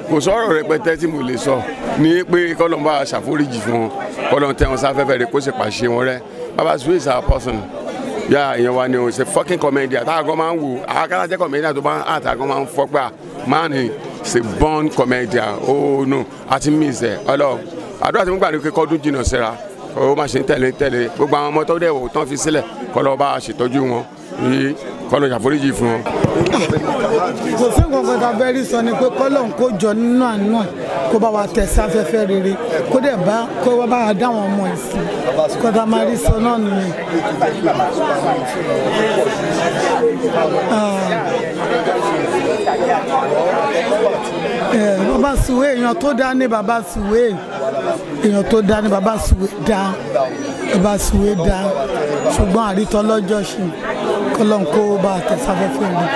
kò sọ̀rọ̀ rẹpẹtẹ tí mo lè sọ ní pé kọ́lọ́n bá ṣàforíjì fún wọn kọ́lọ́n tẹ́ wọn sáfẹ́fẹ́ rẹ kó sì pàṣẹ wọn rẹ. Baba Suwe is our person. Yeah, ìyẹn wa ni o ṣe fucking comedian tá a gan máa ń wò àwọn akẹ́kọ̀ọ́ jẹ́ comedian tó bá ń àtà gan máa ń fọ́gbà man is a born comedian. Oh no àti miss ẹ̀ ọlọ́ àdúrà tí mo gbà ní pé kọ́dún jìnnà síra ó máa ṣe ń tẹ̀lé gbogbo àwọn ọmọ tó dẹ̀ wò tán fi sílẹ̀ kọ́lọ́ bá ṣètọ́jú wọn yìí kọ́lọ́ ṣàforíjì fún wọn. kò sí nǹkan kan tá a fẹ́ rí sọ ni pé kọ́lọ́ ń kó jọ nínú àánú ẹ̀ kó bá wa tẹ̀ sáfẹ́fẹ́ rere kó dẹ̀ bá kó wá bá wa dá àwọn ọmọ ìsìn kó tá a máa rí sọ náà nìyẹn. Baba Suwe èèyàn tó dá ní Baba Suwe èèyàn tó dá ní Baba Suwe dá Baba Suwe dá ṣùgbọ́n àrítọ́ lọ́jọ́ ṣe kọ́lọ́n kó bá a tẹ̀ sáfẹ́fẹ́ rẹ̀.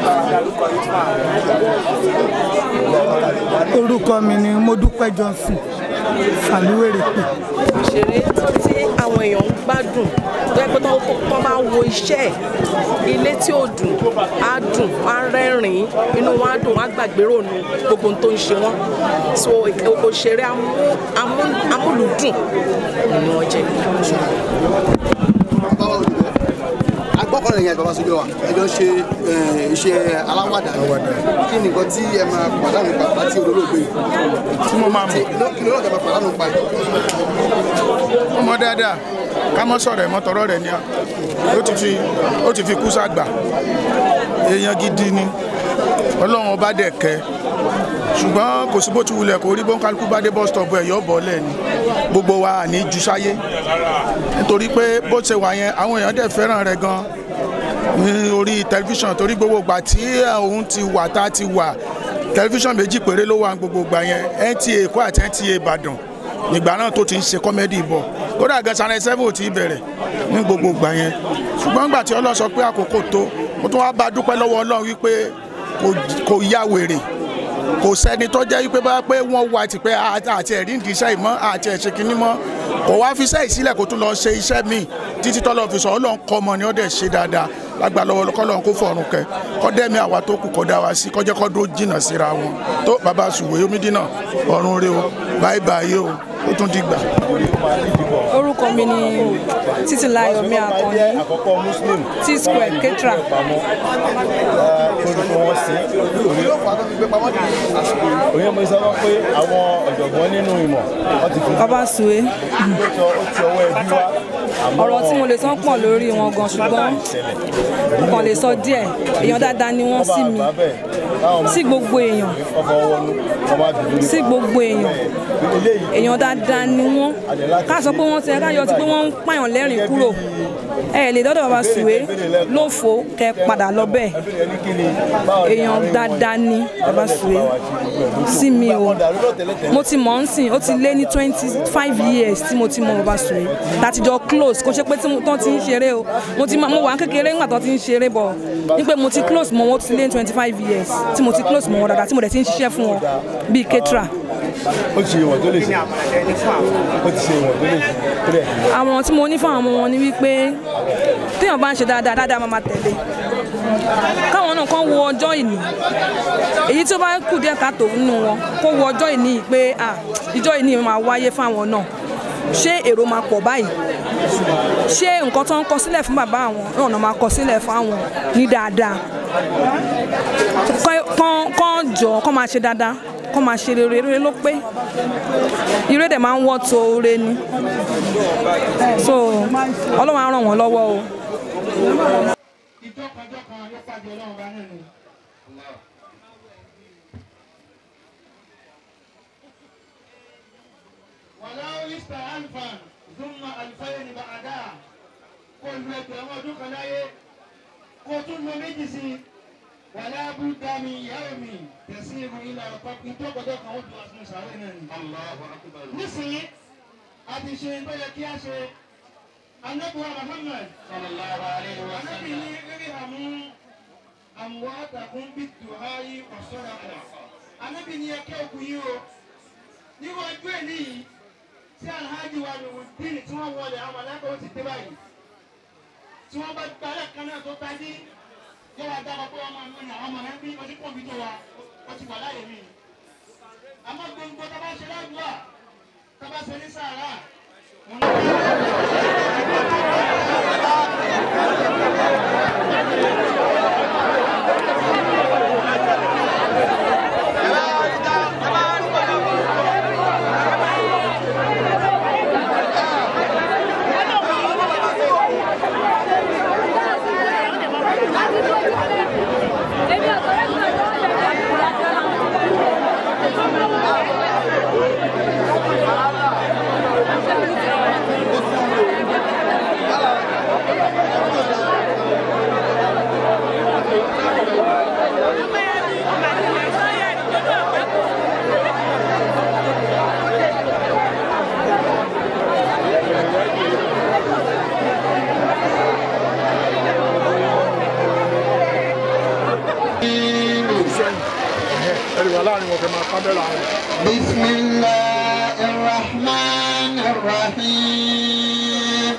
Orúkọ mi ni Modúpẹ́ Johnson Fàlúwèrè pé. Òṣèré tí àwọn èèyàn ń gbádùn pé tó bá wo iṣẹ́ ilé tí ò dùn á dùn á rẹ́rìn-ín inú wọn á dùn á gbàgbé rònú gbogbo tó ń ṣe wọ́n so òṣèré amúlùdùn ni wọ́n jẹ́. agbọ́kànlẹ̀ yẹn Baba Suwe wa ẹjọ́ ṣe iṣẹ́ aláwàdà kí ni nǹkan tí ẹ máa pàdánù pa láti olólùgbé tí mo máa mọ̀ kí ló lọ́ọ̀dẹ̀ máa pàdánù pa yìí. ọmọ dáadáa ká mọ́ sọ̀rọ̀ ẹ̀ mọ́ tọrọ rẹ̀ ni ó ti fi kú sàgbà èèyàn gidi ni Ọlọ́run ọba dẹ̀ kẹ́ ṣùgbọ́n kò sí bó ti wulẹ̀ kó rí bọ́ńkálukú bá dé bus stop ẹ̀ yọ̀ bọ́ lẹ̀ ni gbogbo wa ní ju sáyé nítorí pé bó ṣe wà yẹn àwọn èèyàn dẹ̀ fẹ́ràn rẹ̀ gan ní orí tẹlifíṣàn torí gbogbo ìgbà tí òun ti wà tá a ti wà tẹlifíṣàn méjì péré ló wà gbogbo ìgbà yẹn NTA Èkó àti NTA Ìbàdàn nígbà náà tó ti ń ṣe kọ́mẹ́dì bọ̀ kódà gan Channel 7 ò tí ì bẹ̀rẹ̀ ní gbogbo ìgbà yẹn ṣùgbọ́n ìgbà tí Ọlọ́run sọ pé àkókò tó mo tún wá bá dúpẹ́ lọ́wọ́ Ọlọ́run wípé kò yá wèrè kò sẹ́ni tó jẹ́ wípé bá pé wọ́n wá ti pé àti ẹ̀rí ìdí iṣẹ́ ìmọ̀ àti ẹ̀ṣẹ̀ kìíní mọ́ kò wá fi iṣẹ́ ìsílẹ̀ kó tún lọ ṣe iṣẹ́ míì títí tọ́lọ́ fi sọ Ọlọ́run kọ́ ọmọ ni ó dẹ̀ ṣe dáadáa lágbà lọ́wọ́ kọ́lọ́run kó fọ̀run kẹ́ kọ́ dẹ́mi àwa tó kù kọ́ dá wa sí kọ́jẹ́ kọ́ dó jìnnà síra wọn tó Baba Suwe Omidina ọ̀run rẹ o báyìí báyìí o ó tún dìgbà. Orúkọ mi ni Títílayọ̀ mi Àkànní T-Square Ketra. òye mo sọ pé àwọn ọ̀jọ̀gbọ́n nínú ìmọ̀ wọ́n ti fi Baba Suwe ọ̀rọ̀ tí mo lè sọ pọ̀ lórí wọn gan ṣùgbọ́n mo kàn lè sọ díẹ̀ èèyàn dáadáa ni wọ́n sí mi sí gbogbo èèyàn sí gbogbo èèyàn dáadáa ni wọ́n ká sọ pé wọ́n ti ẹ̀ka yọ ti pé wọ́n ń pààyàn lẹ́rìn kúrò ẹ lè dọ́dọ̀ Baba Suwe lófo kẹ padà lọ bẹ́ẹ̀ èèyàn dáadáa ni Baba Suwe sí mi o mo ti mọ̀ ń sìn ó ti lé ní 25 years tí mo ti mọ̀ Baba Suwe láti jọ close kò ṣe pé tí wọ́n ti ń ṣeré o mo wà kékeré nígbà tó ti ń ṣeré bọ̀ ní pé mo ti close mọ́ wọn ó ti lé ní 25 years tí mo ti close mọ́ wọn dáadáa tí mo dẹ̀ ti ń ṣiṣẹ́ fún wọn bíi Ketra. ó ti ṣe ìwọ̀n tó lè ṣe ó ti ṣe ìwọ̀n tó lè ṣe. àwọn tí mo ní fún àwọn ọmọ wọn ni wípé téèyàn bá ń ṣe dáadáa máa tẹ̀lé káwọn náà kàn wo ọjọ́ ìní èyí tí ó bá kù díẹ̀ káàtó nínú wọn kó wo ọjọ́ ìní pé ìjọ ìní máa wáyé fáwọn náà ṣé èrò máa pọ̀ báyìí ṣé nǹkan tó ń kọ sílẹ̀ fún bàbá àwọn náà máa kọ sílẹ̀ fún àwọn ní dáadáa kán jọ kán máa ṣe dáadáa kán máa ṣe rere ló pé ire dẹ̀ máa ń wọ́ tó re ni so Ọlọ́run á ràn wọ́n lọ́wọ́ o. ولا بد من يوم تسير الى ربك تقدر قود اسم سارنا الله اكبر نسي ادي شيء بلا كياسه النبي محمد صلى الله عليه وسلم النبي امواتكم بالدعاء والصدقه النبي ni eke okuyin o ni wo ju eni tí alhaji wa ni din tí wọ́n wọlé àwọn alaka ó ti dé báyìí tí wọ́n bá gbálẹ̀ kan náà tó tají yóò wá dára pé ọmọ mi àwọn ọmọ rẹ bí wọ́n ti pọ̀ bí tó wa wọ́n ti wà láyé mi àmọ́ gbogbo tá a bá ṣe ládùúgbà tá a bá ṣe ní sàárà. بسم الله الرحمن الرحيم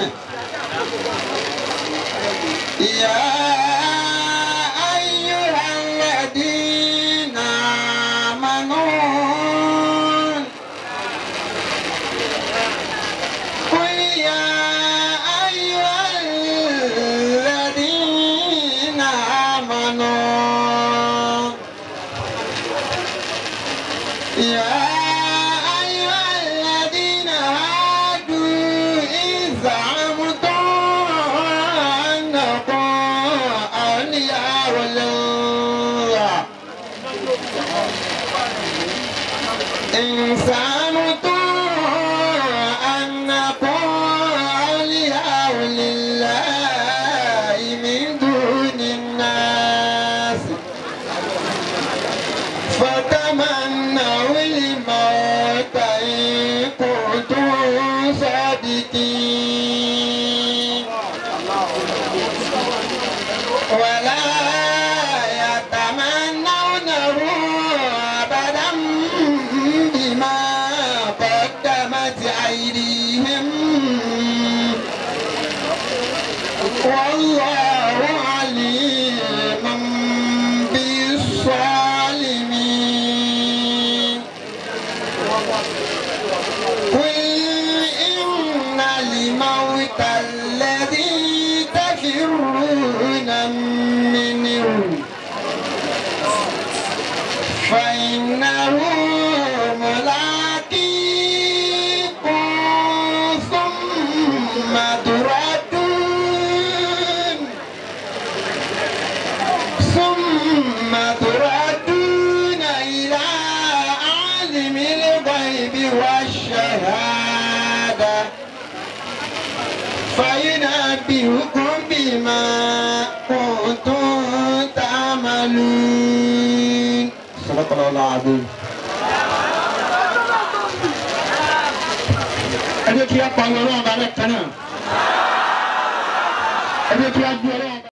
يا أيها الذين آمنوا قل يا أيها الذين آمنوا يا أيها الذين هادوا إن زعمتم أنكم أولياء الله إن زعمتم أنكم أولياء لله من دون الناس فتمنوا الموت إن كنتم صادقين ولا يتمنونه أبدا بما قدمت أيديهم والله عليم بالظالمين قل إن الموت الذي تفرون منه فإنه ملاقيكم ثم تردون إلى عالم الغيب والشهادة فينبئكم بما كنتم تعملون صدق الله العظيم. ẹ jẹ́ kí a pa ọlọ́run bá rẹ̀ kan náà ẹ jẹ́ kí a gbé ọlọ́run.